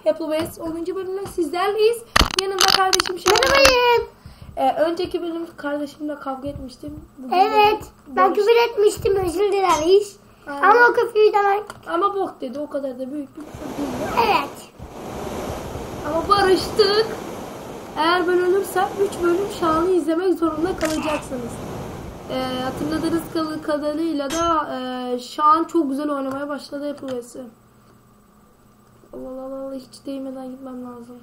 Happy West 10. bölümle sizlerleyiz. Yanımda kardeşim Merhabayım. Önceki bölüm kardeşimle kavga etmiştim. Bugün evet. Ben küfür etmiştim. Özür dileriz. Ama o küfürü de ama bok dedi. O kadar da büyük bir küfür değil. Evet. Ama barıştık. Eğer ben ölürsem 3 bölüm Şahan'ı izlemek zorunda kalacaksınız. Hatırladığınız kadarıyla da Şahan çok güzel oynamaya başladı Happy West'i. Allah hiç değmeden gitmem lazım.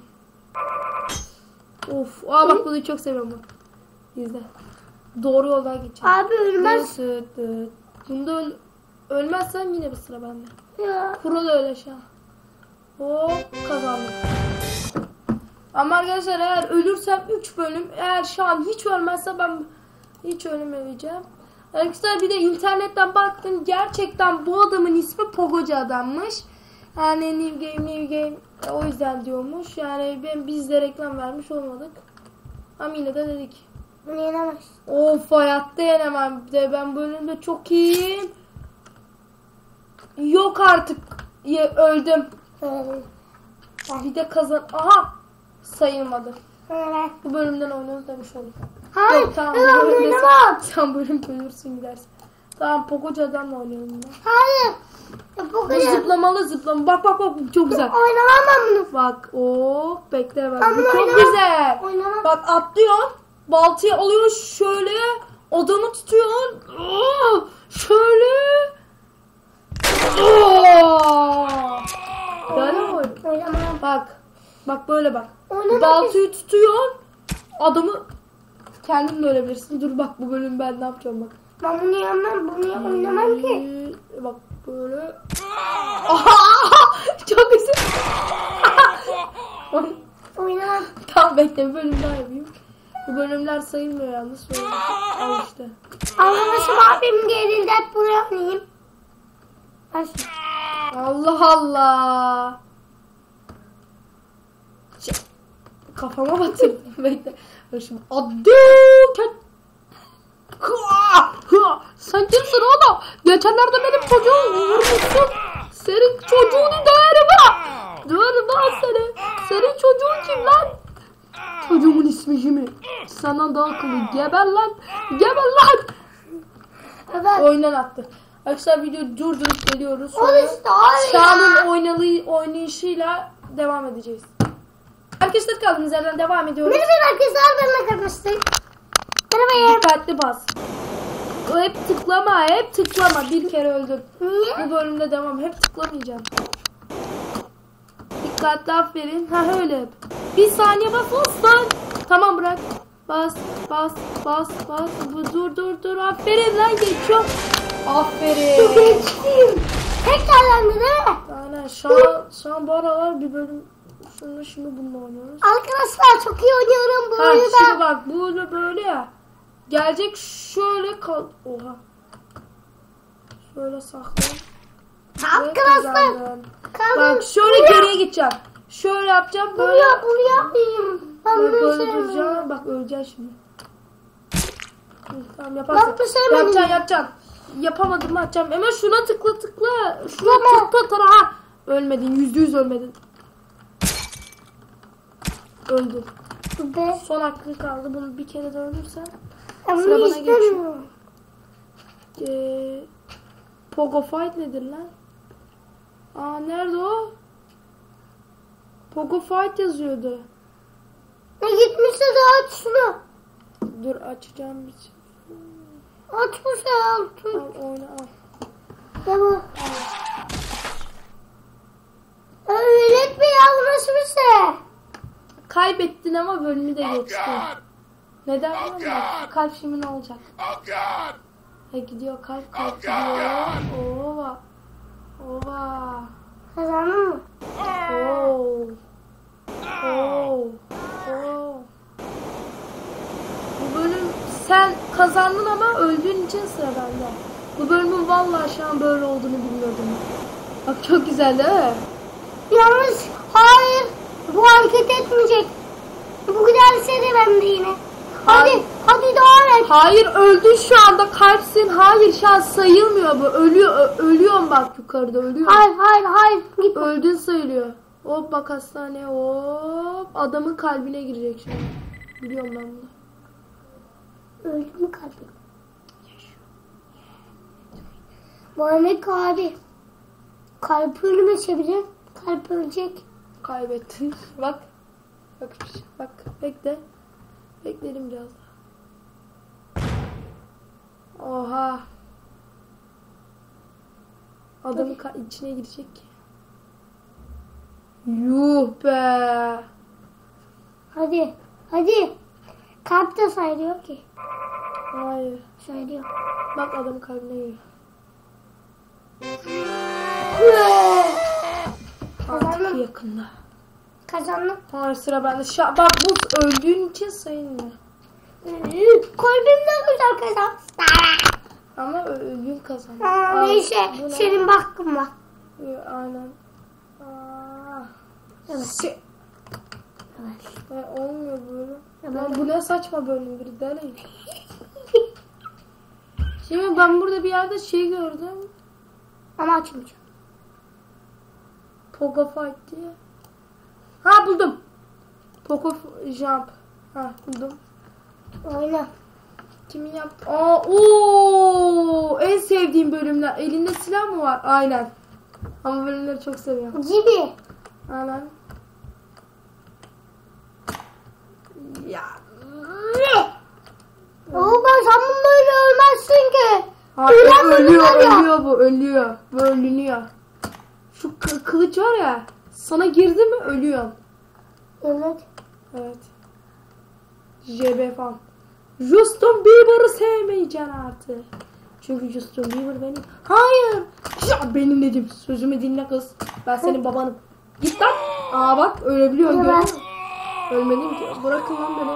Of. Bak bunu çok seviyorum bak. İzle. Doğru yoldan gideceğim. Abi ölmez. Bunda ölmezsem yine bir sıra bende. Ya. Kural öyle şu an. Hop kazandım. Ama arkadaşlar eğer ölürsem 3 bölüm, eğer şu an hiç ölmezse ben hiç ölmeyeceğim. Arkadaşlar bir de internetten baktım, gerçekten bu adamın ismi Pogocu adammış. Yani new game o yüzden diyormuş. Yani biz de reklam vermiş olmadık. Ama yine de dedik. Bunu yenemez. Of hayatta yenemem. Bir de ben bölümde çok iyiyim. Yok artık. Öldüm. Bir de aha. Sayılmadı. Evet. Bu bölümden oynuyoruz demiş olduk. Hayır. Yok, tamam. Sen bölüm ölürsün gidersin. Tamam Pogocu adamla oynayalım ben. Hayır. Zıplamalı. Bak çok güzel. Oynamam ben bunu. Bak bekle bak. Ben Bu çok oynamam. güzel. Oynamam. Bak atlıyorsun. Baltayı alıyorsun şöyle. Adamı tutuyorsun. Şöyle. Böyle mi oyun? Oynamam. Bak böyle bak. Oynamam. Baltayı tutuyorsun. Adamı kendin de ölebilirsin. Dur bak bu bölüm ben ne yapacağım bak. Ben bunu yemem. Bunu oynamam ki. Bak böyle. Çok güzel. Oynamam. Tamam bekle bir bölüm daha yapayım. Bu bölümler sayılmıyor yalnız. Al işte. Allah'ım abim gerildi. Hep bunu yapmayayım. Allah. Kafama batırdım. Bekle. Şimdi sen kimsin oğlum? Geçenlerde benim çocuğumu vurmuşsun. Senin çocuğunu döverim ha. Döverim lan seni. Senin çocuğun kim lan? Çocuğumun ismi Jimmy. Sana daha akıllı. Geber lan. Evet. Oyundan attı. Arkadaşlar videoyu durdurup geliyoruz. Şahan'ın oynayışıyla devam edeceğiz. Arkadaşlar kaldığımız yerden devam ediyoruz. Merhaba arkadaşlar, ben arkadaşlar. Merhaba. Dikkatli bas. Hep tıklama. Bir kere öldün. Niye? Bu bölümde devam. Hep tıklamayacağım. Dikkatli aferin. Öyle yap. Bir saniye bas lan. Tamam bırak. Bas. Dur. Aferin lan geçiyor. Aferin. Geçtim. Tekrarlandı değil mi? Aynen. Şu an bu aralar bir bölüm. Şimdi bununla oynuyoruz. Arkadaşlar çok iyi oynuyorum bu oyunu Şimdi da. bak bu böyle ya. Gelecek şöyle kal. Oha. Şöyle saklan. Arkadaşlar. Bak şöyle geriye gideceğim. Şöyle yapacağım böyle. Bunu yapmayayım. Ben bunu Böyle sevmiyorum. duracağım. Bak öleceksin şimdi. Tamam yaparsın. Ben bu sevmedim. Yapacaksın. Yapamadım atacağım. Hemen şuna tıkla. Şuna tıkla. Ha. Ölmedin. %100 ölmedin. Öldü. Son hakkı kaldı. Bunu bir kere de ölürsen sıra bana geçiyor. Pogo Fight nedir lan? Nerede o? Pogo Fight yazıyordu. Gitmişse de aç şunu. Dur açacağım bir şey. Aç bu şey al. Al oyna al. Tamam. Öğretme yavrusu bir şey. Kaybettin ama bölümü de geçtin. Neden bilmiyorum. Kalp şimdi ne olacak? Gidiyor kalp gidiyor. Ova. Kazandın mı? Bu bölüm sen kazandın ama öldüğün için sıra bende. Bu bölümün vallahi şu an böyle olduğunu bilmiyordum. Bak çok güzel değil mi? Yalnız hayır. Bu hareket etmeyecek. Bu gelse de bende yine. Hadi devam et. Hayır öldün şu anda kalpsin. Hayır şu an sayılmıyor bu. Ölüyorum bak yukarıda ölüyor. Hayır. Git. Öldün sayılıyor. Hop bak hastane hop. Adamın kalbine girecek şimdi. Biliyorum ben bunu. Öldü mü kalbim? Muhammed abi. Kalp ölmesebilir. Kalp ölecek. Kaybettin. Bak. Bak. Bak. Bekle. Beklerim biraz daha. Oha. Adamın içine girecek ki. Yuh be. Hadi. Hadi. Kalp de sayılıyor ki. Hayır. Sayılıyor. Bak adamın kalbine giriyor. Artık Kazandım. yakında. Kazandım. Hayır sıra bende. Bak bu öldüğün için sayılmıyor. Kalbim de güzel kazandı. Ama ölüm kazandı. Al, Neyse. bu ne? Senin hakkın var. Aynen. Evet. Olmuyor böyle. Evet. Lan bu ne saçma bölüm bir deneyin. Şimdi ben burada bir yerde şey gördüm. Ama açmayacağım. Pogo Fight diye. Ha buldum. Pogo Jump. Ha buldum. Oyna. Kimin yaptı? Oo, en sevdiğim bölümler. Elinde silah mı var? Aynen. Ama bölümleri çok seviyorum. Gibi. Aynen. Ya. Oğlum sen böyle ölmezsin ki. Hayır, Ölen ölüyor, bölümler ya. ölüyor bu, ölüyor. Bu ölünüyor. Şu kılıç var ya, sana girdi mi ölüyorsun. Evet. Evet. JB fan. Justin Bieber'ı sevmeyeceksin artık. Çünkü Justin Bieber benim. Hayır. Ya benim dedim. Sözümü dinle kız. Ben senin babanım. Git lan. Aa bak ölebiliyorum. Ya Görüyor ben- musun? Ölmedim ki. Bırakın lan beni.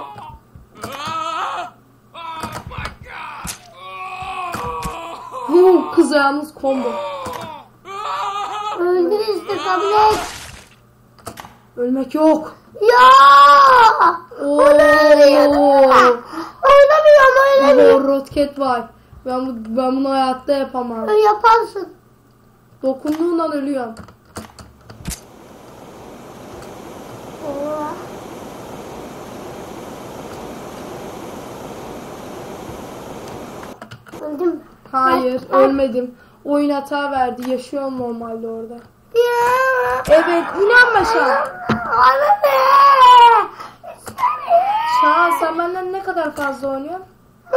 Kız yalnız combo. Öldü işte kabul et. Ölmek yok. Ya. Oo. Oynamıyorum. Roket var. Ben bunu hayatta yapamam. Yaparsın. Dokunduğundan ölüyorum. Öldüm. Hayır, ölmedim. Oyun hata verdi. Yaşıyorum normalde orada. Ya. Evet, inanma Şahan. Anne. Şahan sen benden ne kadar fazla oynuyorsun?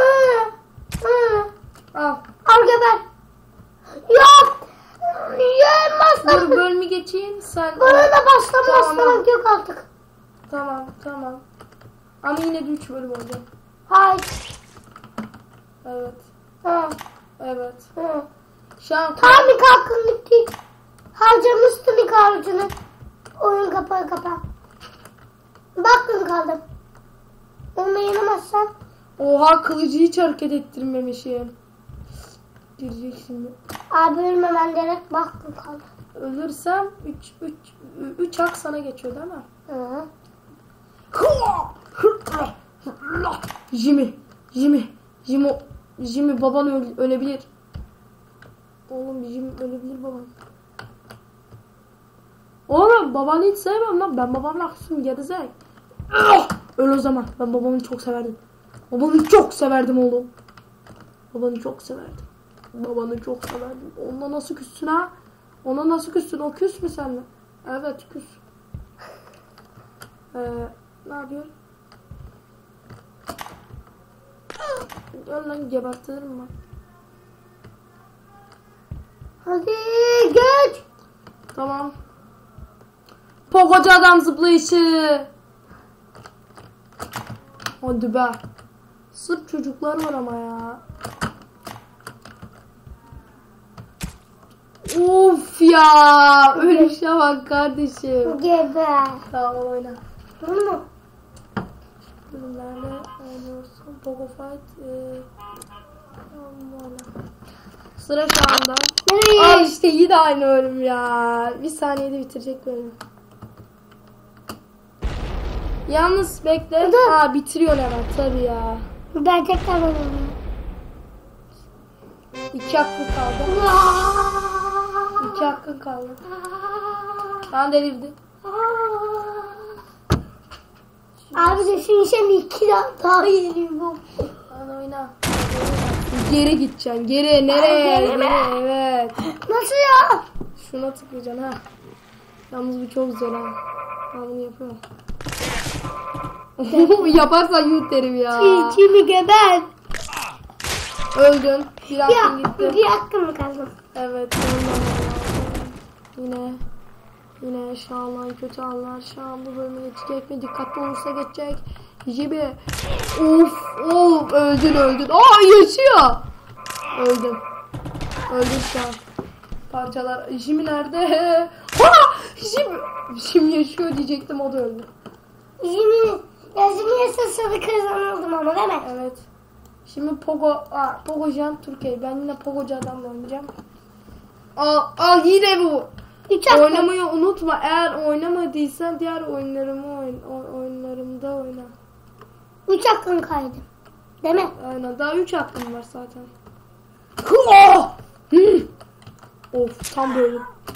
Al. Al geber. Yok. Yemezsin. Dur bölümü geçeyim. Sen... Bana da başlamazsan Tamam. yok artık. Tamam. Ama yine de 3 bölüm olacak. Hayır. Evet. Hı. Evet. Hı. Şahan Tam ilk hakkın gitti. Harcamıştın ilk harcını. Oyun kapağı kapa. Baktın kaldım. Onu yenemezsen. oha kılıcı hiç hareket ettirmemişim. Girecek şimdi. Abi ölmemen gerek baktın kaldı. Ölürsem 3 hak sana geçiyor değil mi? Hı. Jimmy baban ölebilir. Oğlum Jimmy ölebilir baban. Oğlum babanı hiç sevmem lan. Ben babamla haklısın gerizek. Öl o zaman. Ben babamı çok severdim. Babanı çok severdim oğlum. Babanı çok severdim. Onunla nasıl küssün ha? Ona nasıl küssün? O küs mü seninle? Evet küs. Ne yapıyorsun? Gel lan gebertirim ben. Hadi geç. Tamam. Pogocu adam zıplayışı. Hadi be. Sırf çocuklar var ama ya. Of ya. Ölüşe bak kardeşim. Geber. Tamam oyna. Dur mu? Bölümlerle oynuyorsun. Pogo Fight. Sıra şu anda. Al işte yine aynı bölüm ya. Bir saniyede bitirecek bölüm. Yalnız bekle. Dur. Ha bitiriyor hemen tabii ya. Ben tekrar oynayayım. 2 hakkın kaldı. 2 hakkın kaldı. Ben delirdi. Abi düşünsene 2 daha geliyor bu. Hadi oyna. Geri gideceksin. Geri nereye? Geri mi? Evet. Nasıl ya? Şuna tıklayacaksın ha. Yalnız bu çok zor ha. Ben bunu yapıyorum. Yaparsan yut derim ya. Kimi geber. Öldün. Bir Ya hakkın gitti. bir hakkım mı kaldı? Evet. Yine şu anlar kötü anlar. Şu an bu bölüme geçecek mi? Dikkatli olursa geçecek. Gibi. Of öldün. Aa yaşıyor. Öldüm şu an. Parçalar. Jimmy nerede? Ha! Jimmy yaşıyor diyecektim, o da öldü. Jimmy yaşasaydı kazanırdım ama değil mi? Evet. Şimdi Pogocan Türkiye. Ben yine Pogocu adamla oynayacağım. Al yine bu. Oynamayı unutma. Eğer oynamadıysan diğer oyunlarımda oyna. 3 hakkın kaydı. Değil mi? Aynen. Daha 3 hakkım var zaten. Of tam böyle.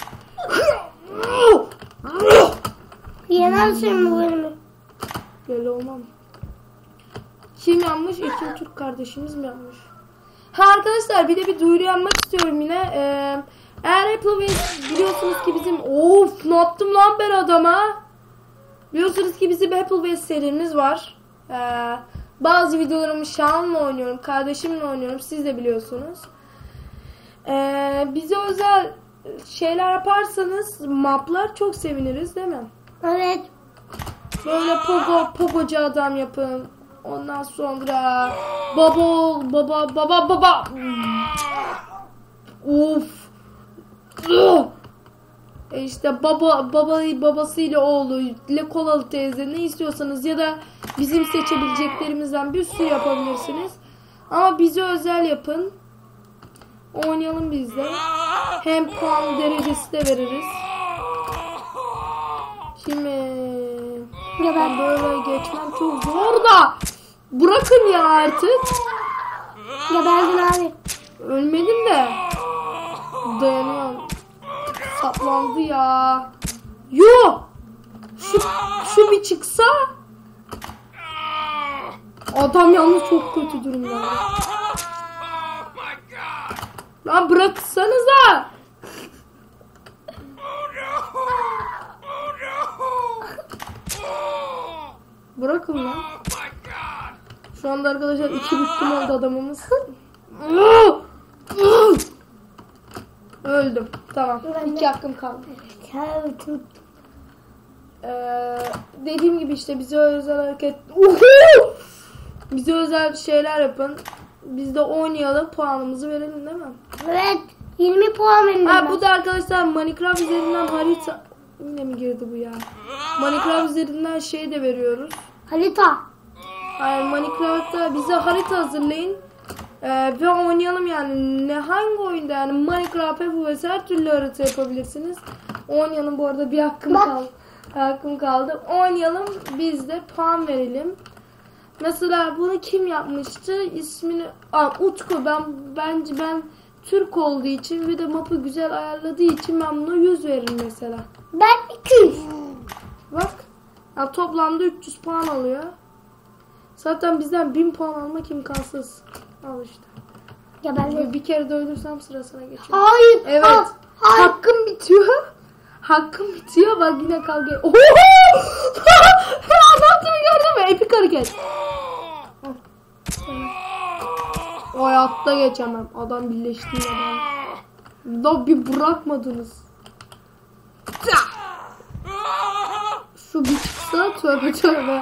Yenersin bu bölümü. Böyle olmam. Kim yanmış? İki Türk kardeşimiz mi yanmış? Ha arkadaşlar, bir de bir duyuru yapmak istiyorum yine. Eğer Apple biliyorsunuz ki bizim ne yaptım lan ben adama? Biliyorsunuz ki bizim Apple serimiz var. Bazı videolarımı Şahan'la oynuyorum, kardeşimle oynuyorum. Siz de biliyorsunuz. Bize özel şeyler yaparsanız, maplar, çok seviniriz değil mi? Evet. Böyle pogocu adam yapın. Ondan sonra baba. Of. İşte babasıyla oğlu, Lekolalı teyze, ne istiyorsanız ya da bizim seçebileceklerimizden bir sürü yapabilirsiniz. Ama bize özel yapın. Oynayalım biz de. Hem puan derecesi de veririz. Şimdi ben böyle geçmem çok zor da. Bırakın ya artık. Geberdin abi. Ölmedim de. Dayanıyorum. Saplandı ya. Yo. Şu bir çıksa. Adam yalnız çok kötü durumda. Lan bıraksanıza. Bırakın lan. Şu anda arkadaşlar 2 büktüm oldu adamımız. Öldüm. Tamam. 2 hakkım kaldı. Dediğim gibi işte bize özel hareket. Bize özel şeyler yapın. Biz de oynayalım, puanımızı verelim değil mi? Evet. 20 puan verin. Bu da arkadaşlar Minecraft üzerinden harita. Yine mi girdi bu ya? Minecraft üzerinden şey de veriyoruz. Harita. Yani Minecraft'ta bize harita hazırlayın. Ve oynayalım yani. Hangi oyunda yani Minecraft vs her türlü harita yapabilirsiniz. Oynayalım, bu arada bir hakkım kaldı. Oynayalım, biz de puan verelim. Mesela bunu kim yapmıştı? İsmini Utku. Ben Türk olduğu için ve de mapı güzel ayarladığı için ben buna 100 veririm mesela. Ben 200. Bak. Ya toplamda 300 puan alıyor. Zaten bizden 1000 puan almak imkansız. Al işte. Ya ben bir kere de öldürsem sırasına geçiyor. Hayır. Evet. Hayır. Hakkım bitiyor. Bak yine kavga. Oho! Anlattığımı gördün mü? Epik hareket. O hayatta geçemem. Adam birleşti ya. Da bir bırakmadınız. Şu bir çıksa tövbe.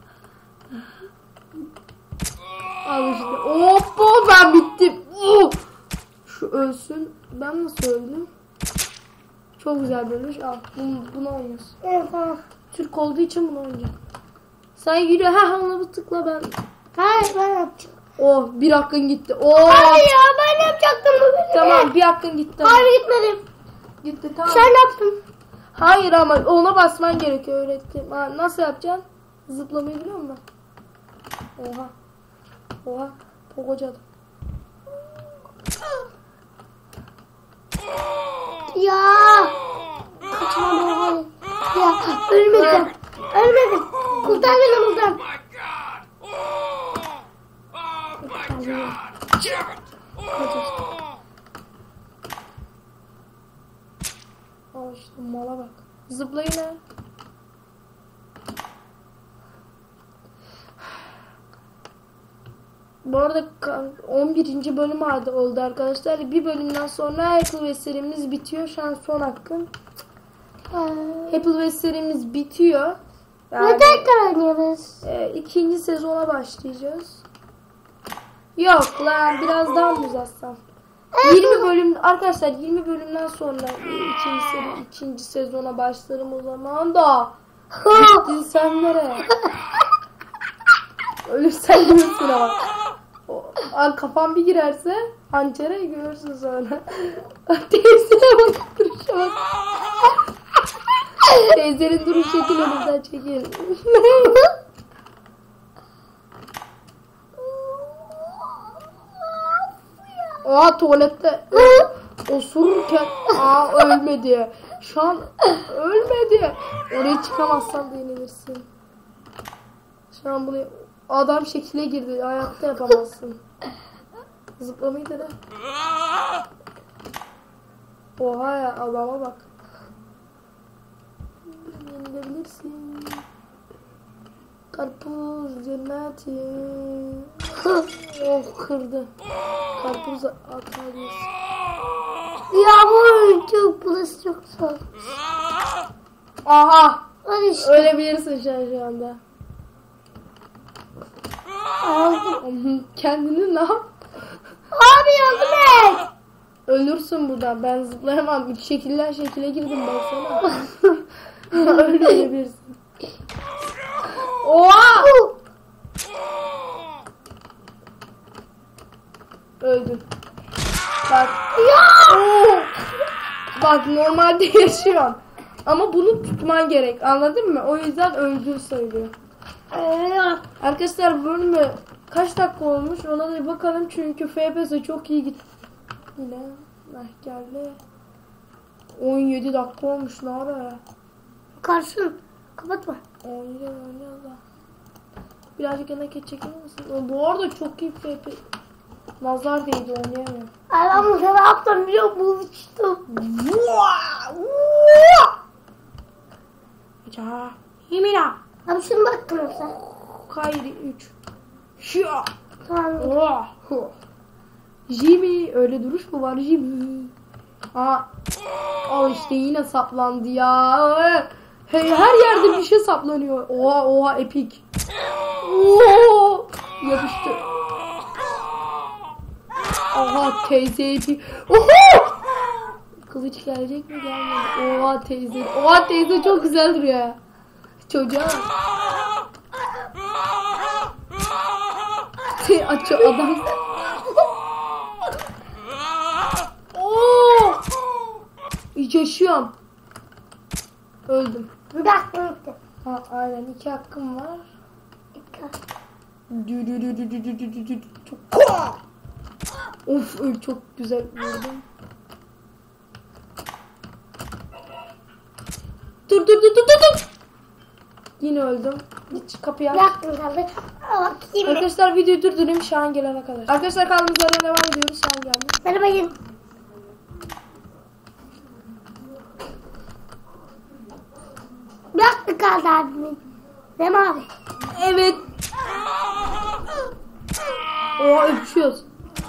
Al işte. Hoppa, ben bittim. Şu ölsün. Ben nasıl öldüm? Çok güzel bölmüş. Al bunu oynuyorsun. Evet, tamam. Türk olduğu için bunu oynayacağım. Sen yürü. Ona tıkla ben. Hayır, ben yapacağım. Bir hakkın gitti. Hayır ya, ben yapacaktım bu bölümü. Tamam, bir hakkın gitti. Hayır, gitmedim. Gitti, tamam. Sen yaptın. Hayır ama ona basman gerekiyor, öğrettim. Nasıl yapacaksın? Zıplamayı biliyor musun? Oha. Pogocu adam. Ya. Kaçma baba. Ya ölmedim. Kurtar beni buradan. my God! Oh my God! Damn it! Aa işte mala bak. Zıplayın ha. Bu arada 11. bölüm oldu arkadaşlar. Bir bölümden sonra Happy Wheels serimiz bitiyor. Şu an son hakkım. Happy Wheels serimiz bitiyor. Yani, Ne tekrar oynuyoruz? 2. sezona başlayacağız. Yok lan biraz daha mı uzatsam? 20 bölüm arkadaşlar 20 bölümden sonra ikinci sezona başlarım o zaman da. Gittin sen nereye? Ölürsen görürsün ama. Kafam bir girerse hançere görürsün sonra. Teyzene bak duruşa bak. Teyzenin duruş şekil önümden çekil. Aa tuvalette osururken ölmedi. Şu an ölmedi. Oraya çıkamazsan denilirsin. Şu an buraya adam şekile girdi. Hayatta yapamazsın. Zıplamayı dene. Oha ya adama bak. Yenilebilirsin. Karpuz cenneti. Oh kırdı. Karpuz atarız. Yağmur çok burası çok soğuk. Aha. Hadi işte. Ölebilirsin şu anda. Aldım. Kendini ne yap? Abi yardım et. Ölürsün buradan. Ben zıplayamam. Şekiller şekile girdim ben sana. Ölebilirsin. Oha! Öldüm. Bak. Oo! Bak normalde yaşıyorum. Ama bunu tutman gerek. Anladın mı? O yüzden öldüğünü söylüyor. Arkadaşlar bölümü kaç dakika olmuş ona da bir bakalım çünkü FPS çok iyi gitti. Yine geldi. 17 dakika olmuş ne ara ya? Karşın. Kapatma. 17 oynuyor da. Birazcık yana çekilir misin? Bu arada çok iyi FPS. Nazar değdi oynayamıyorum. Adam ne yaptım biliyor musun? Uçtum. Ya. Yemina. Abi şunu baktın sen. Kayri 3. Şia. Tamam. Oh. Jimmy. Öyle duruş mu var Jimmy? Al işte yine saplandı ya. Hey, her yerde bir şey saplanıyor. Oha epik. Yapıştı. Oha teyze epik. Oha! Kılıç gelecek mi gelmedi. Oha teyze. Oha teyze çok güzel duruyor ya. Çocuğa. Açıyor adam. Yaşıyorum. Öldüm. Bir dakika bitti. Aynen 2 hakkım var. Of çok güzel vurdum. Dur. Yine öldüm. Git kapıyı aç. Yaktım kaldı. Bakayım. Arkadaşlar videoyu durdurayım Şahan gelene kadar. Arkadaşlar kaldığımız yerden devam ediyoruz. Şahan geldi. Merhabayın. Bir dakika kaldı abimin. Değil mi abi? Evet. Oha öpüşüyoruz.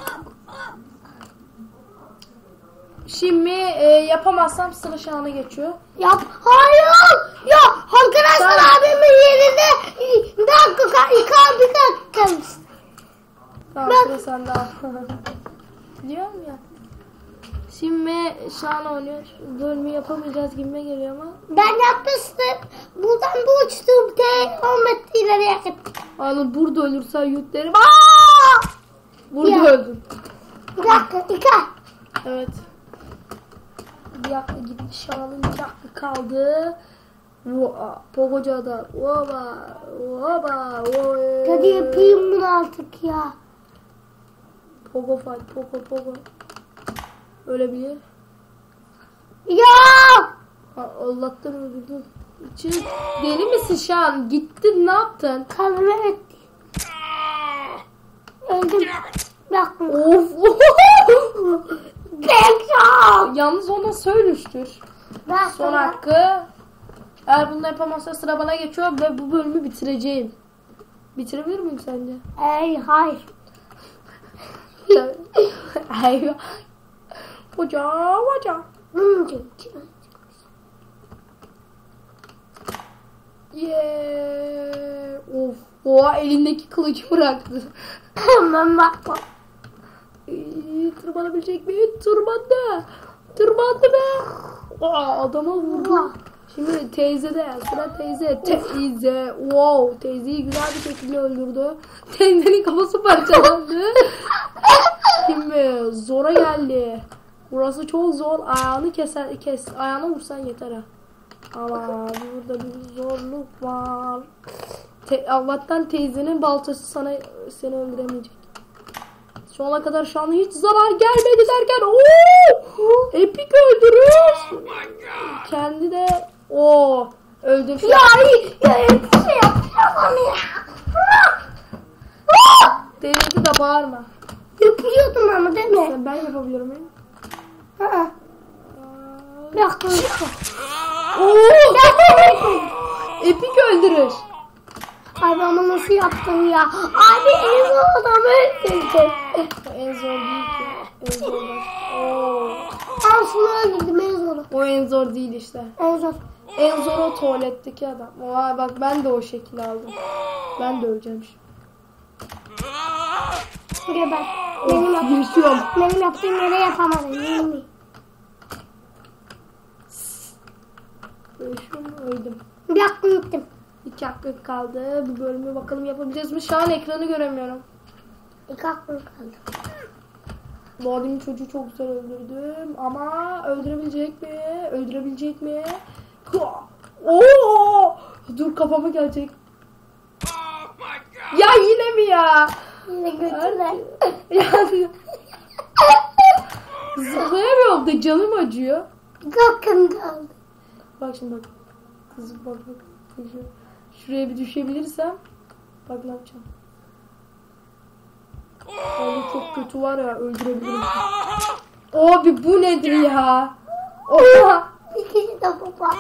Şimdi yapamazsam sıra Şahan'a geçiyor. Yap. Hayır. Ya arkadaşlar Tamam. abimin yerinde bir dakika bir dakika. Tamam sıra sende al. Diyorum ya. Şimdi Şahan oynuyor. Bölümü yapamayacağız gibime geliyor ama. Ben yapmıştım. Buradan bu uçtum. 10 metre ileriye gittim. Oğlum burada ölürsen yutlarım. Aa! Burada Ya. öldüm. Bir dakika. Evet. Bir dakika gitti Şahan'ın bir dakika kaldı. Pogoca Oba. Hadi yapayım bunu artık ya. Pogo fight. Pogo. Ölebilir. Ya! Allah'tan öldürdüm. Deli misin Şan? Gittin ne yaptın? Kalbime etti. Öldüm. Bıraktım. Of. Bekle. Yalnız ona söylüştür. Son hakkı. Eğer bunu yapamazsa sıra bana geçiyor ve bu bölümü bitireceğim. Bitirebilir miyim sence? Hayır. Eyvah. Hoca. Yeah. Of. Oha elindeki kılıcı bıraktı. Ben bakma. Tırmanabilecek mi? Tırmandı be. Aa, adama vurdu. Şimdi teyze de sıra teyze. Wow. Teyzeyi güzel bir şekilde öldürdü. Teyzenin kafası parçalandı. Şimdi zora geldi. Burası çok zor. Ayağını kes. Ayağına vursan yeter ha. Ama burada bir zorluk var. Allah'tan teyzenin baltası seni öldüremeyecek. Şu ana kadar şu an hiç zarar gelmedi derken epik öldürür. Kendi de öldüm. Ya hiçbir şey yapamam ya. Teyze de bağırma. Yapıyordum ama değil mi? Ben yapabiliyorum yani. Bıraktım. Epik öldürür. Abi ama nasıl yaptım ya? Abi en zor adamı öldürdüm. En zor değil ki. En zor var. Aslında öldürdüm en zoru. O en zor değil işte. En zor. En zor o tuvaletteki adam. Bak ben de o şekilde aldım. Ben de öleceğim şimdi. Buraya bak. Yaşıyorum. Benim yaptığım yere yapamadım. Yemin. Yaşıyorum öldüm. Bıraktım gittim. 2 hakkı kaldı. Bu bölümü bakalım yapabileceğiz mi? Şu an ekranı göremiyorum. 2 hakkım kaldı. Bu adamın çocuğu çok güzel öldürdüm. Ama öldürebilecek mi? Dur kafama gelecek. Oh my god! Ya yine mi ya? Yine götüne. Yani zıplayamıyorum da canım acıyor. 2 hakkım kaldı. Bak şimdi bak. Kızım bak. Şuraya bir düşebilirsem. Bak ne yapacağım. Abi çok kötü var ya öldürebilirim. Abi bu nedir ya? Oha. İkinci de baba.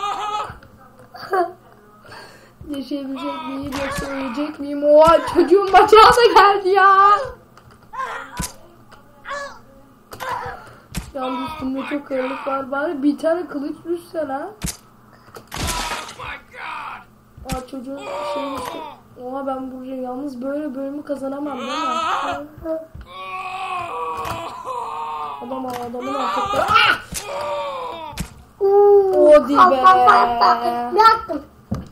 Yaşayabilecek miyim yoksa ölecek miyim? Oha çocuğun bacağı da geldi ya. Yalnız üstümde çok ağırlık var. Bari bir tane kılıç düşsen ha. Oh my god! Aa çocuğun şeyin üstü. Oha ben buraya yalnız böyle bölümü kazanamam değil mi? Adamın artıkları. O değil be. Bıraktım.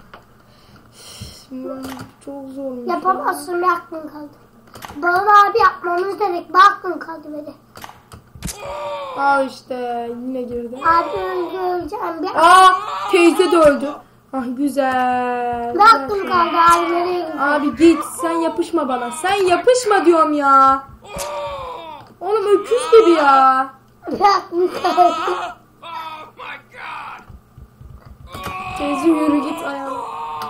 Çok zormuş. Yapamazsın, bir hakkın kaldı. Bana abi yapmamız gerek. Bir hakkın kaldı böyle. Aa işte yine girdi. Abi öldüreceğim. Teyze de öldü. Ah güzel. Bir hakkım kaldı abi, nereye gidiyorsun? Abi git sen yapışma bana. Sen yapışma diyorum ya. Oğlum öküz gibi ya. Bir hakkım kaldı. Oh my god! Teyze yürü git ayağına.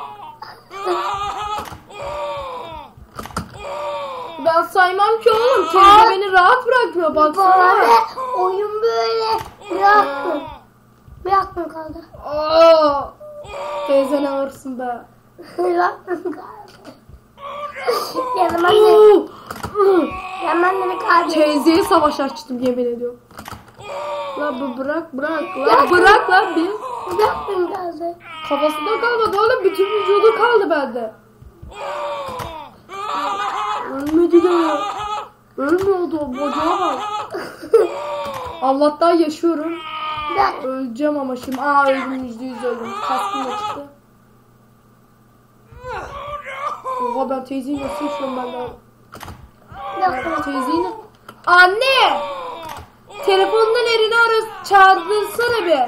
Ben saymam ki oğlum. Teyze beni rahat bırakmıyor baksana. Bana oyun böyle. Bir hakkım. Bir hakkım kaldı. Teyze ne varsın be. Bir hakkım kaldı. Hemen demek abi. Teyzeye savaş açtım yemin ediyorum. La bırak. La bırak lan bir. Bir hakkım kaldı. Kafasında kalmadı oğlum. Bütün vücudu kaldı bende. Ölmedi de. Ölmüyordu o bacağa bak. Allah'tan yaşıyorum. Öleceğim ama şimdi. Öldüm %100 öldüm. Kaskım da çıktı. Oha ben teyzeyi nasıl yaşıyorum ben de. Teyzeyi ne? Anne! Telefondan erini çağırdırsana bir.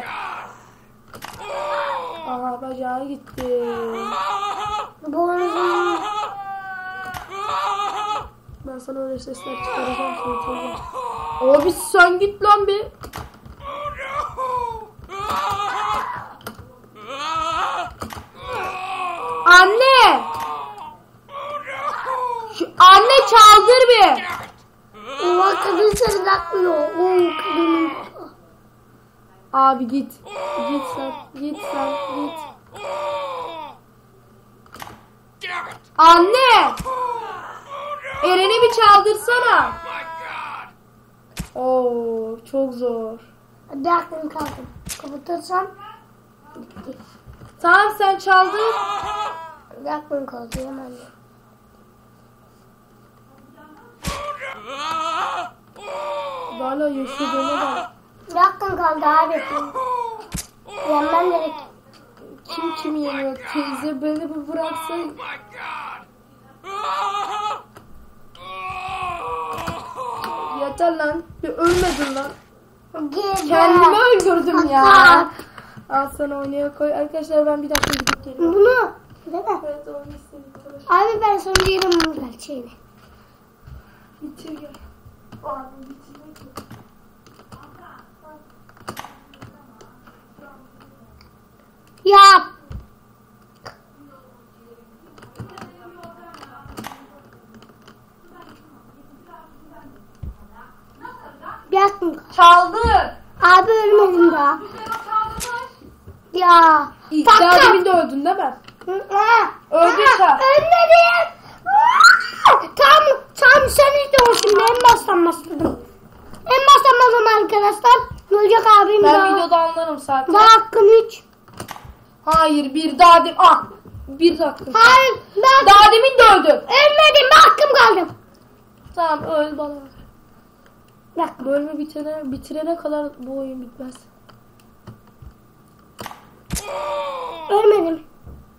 Aha bacağı gitti. Boynuzum. Ben sana öyle sesler çıkaracağım sonra. Abi sen git lan bir. Anne. Anne çaldır bir. Ulan kadın seni takmıyor. Oo kadın. Abi git. Git sen. Git sen. Git. Anne. Eren'i bir çaldırsana. Oo çok zor. Hadi aklım kaldım. Kapatırsam bitti. Tamam sen çaldır. Hadi aklım kaldı hemen. Hala yaşadığına bak. Bir aklım kaldı abi. Yenmem gerek. Kim yeniyor? Teyze beni bir bıraksın. Yeter lan. Bir ölmedin lan. Kendimi öldürdüm ya. Al sana oynaya koy. Arkadaşlar ben bir dakika gidip geliyorum. Bunu. Değil mi? Evet onu istedim. Abi ben sana diyelim bunun gerçeğini. Bitir gel. Abi bitirmek yok. Yap. Bir aklım kaldı. Çaldır. Abi ölmedim daha. Ya. Daha demin de öldün değil mi? Öldün sen. Ölmedim. Tam sen işte o şimdi en baştan başladım. En baştan başladım arkadaşlar. Ne olacak abim Ben daha? videoda anlarım zaten. Daha hakkın 3. Hayır bir daha demin. Ah. Bir dakika. Hayır. Daha demin de öldün. Ölmedim. Ben hakkım kaldım. Tamam öl bana. Bak. Bölümü bitirene kadar bu oyun bitmez. Ölmedim.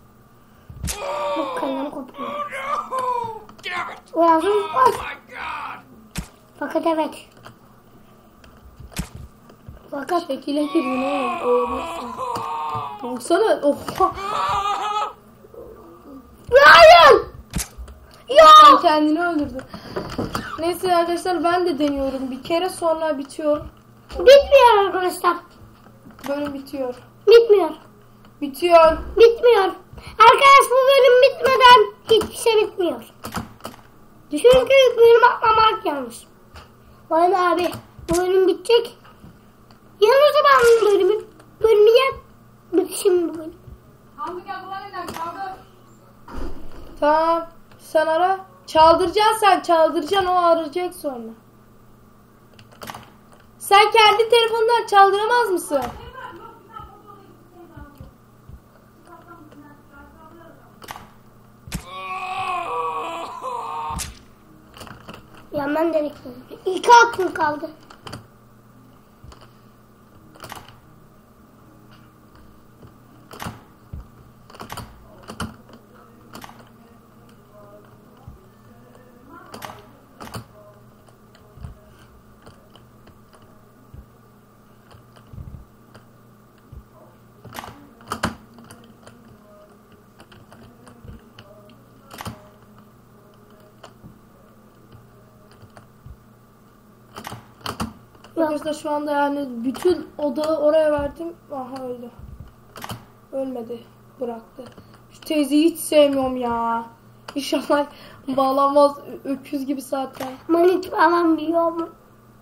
Bu kanım kopuyor. Uyansın. Fakat evet. Fakat Şekile girdin oğlum. Olmazsın. Baksana. Oha. hayır. Sen Yok. kendini öldürdün. Neyse arkadaşlar ben de deniyorum. Bir kere sonra bitiyor. Bitmiyor arkadaşlar. Bölüm bitiyor. Bitmiyor. Bitiyor. Bitmiyor. Arkadaş bu bölüm bitmeden hiçbir şey bitmiyor. Çünkü bölüm atlamak yanlış. Bana abi bu bölüm bitecek. Yan o zaman bölümü yap. Bitişim bu bölüm. Tamam. Sen ara. Çaldıracaksın sen. Çaldıracaksın. O arayacak sonra. Sen kendi telefonundan çaldıramaz mısın? Yandan direkt. İki hakkım kaldı. Arkadaşlar şu anda yani bütün odağı oraya verdim. Aha öldü. Ölmedi. Bıraktı. Şu teyzeyi hiç sevmiyorum ya. İnşallah bağlanmaz öküz gibi zaten. Manit falan biliyor mu?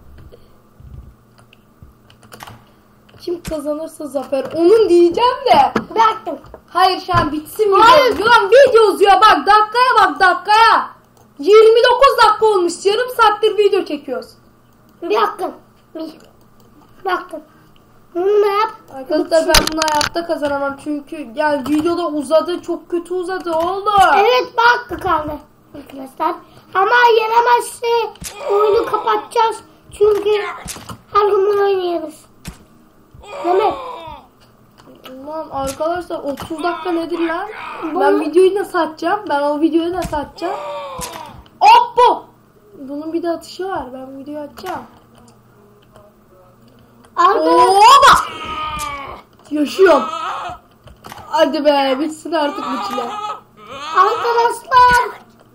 Kim kazanırsa zafer. Onun diyeceğim de. Bıraktım. Hayır şu an bitsin video. Hayır. Ulan video uzuyor bak dakikaya bak dakikaya. 29 dakika olmuş. Yarım saattir video çekiyoruz. Bıraktım. Bıraktım. Bunu da yap. Arkadaşlar ben bunu hayatta kazanamam çünkü yani videoda uzadı çok kötü uzadı oğlum. Evet bir hakkı kaldı arkadaşlar. Ama yenemezse oyunu kapatacağız. Çünkü her gün bunu oynuyoruz. Değil mi? Ulan arkadaşlar 30 dakika nedir lan? Ben videoyu nasıl atacağım? Ben o videoyu nasıl atacağım? Hop bu! Bunun bir de atışı var. Ben videoyu atacağım. Arkadaşlar. Oba! Yaşıyorum. Hadi be bitsin artık bu çile. Arkadaşlar.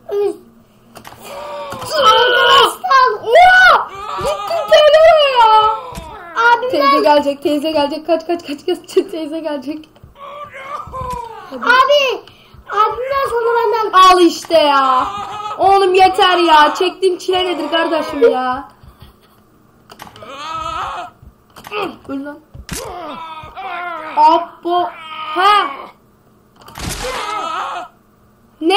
Arkadaşlar. Oha! Gittim TL'ye ya. Abim Teyze gelecek, teyze gelecek. Kaç teyze gelecek. Abi işte ya. Oğlum yeter ya. Çektiğim çile nedir kardeşim ya? Öl lan. Abbo. Ha. Ne?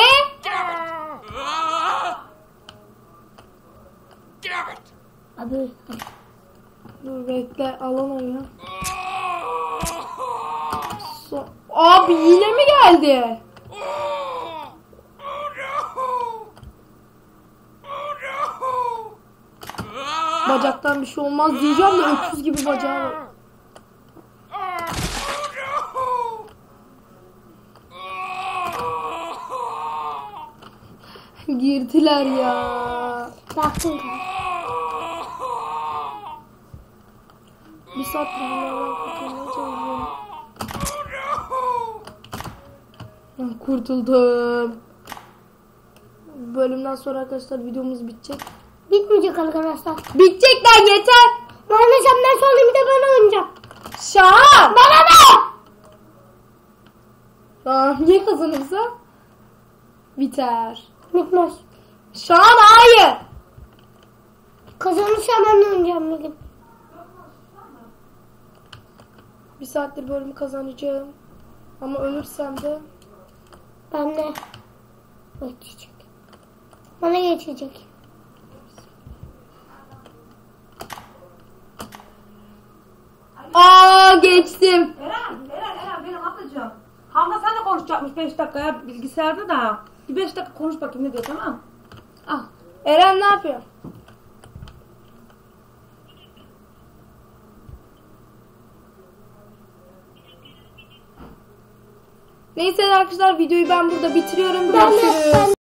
Damn it! Abi. Dur bekle alamam ya. Abi yine mi geldi? Oh no! Oh no! Bacaktan bir şey olmaz diyeceğim de öküz gibi bacağı var. Girdiler ya. Baktın kan. Bir saat bunlardan kurtulmaya çalışıyorum. Kurtuldum. Bölümden sonra arkadaşlar videomuz bitecek. Bitmeyecek arkadaşlar. Bitecek lan yeter. Oynayacağım sonra bir de ben oynayacağım. Şahan. Bana ne? Tamam niye kazanırsa? Biter. Bitmez. Şahan hayır. Kazanırsam ben de oynayacağım bir gün. Bir saattir bölümü kazanacağım. Ama ölürsem de Ben de geçecek. Bana geçecek. geçtim. Eren benim ablacığım. Hamza sen de konuşacakmış 5 dakikaya bilgisayarda da. Bir 5 dakika konuş bakayım ne diyor, tamam. Al. Eren ne yapıyor? Neyse arkadaşlar videoyu ben burada bitiriyorum. Ben de- Görüşürüz.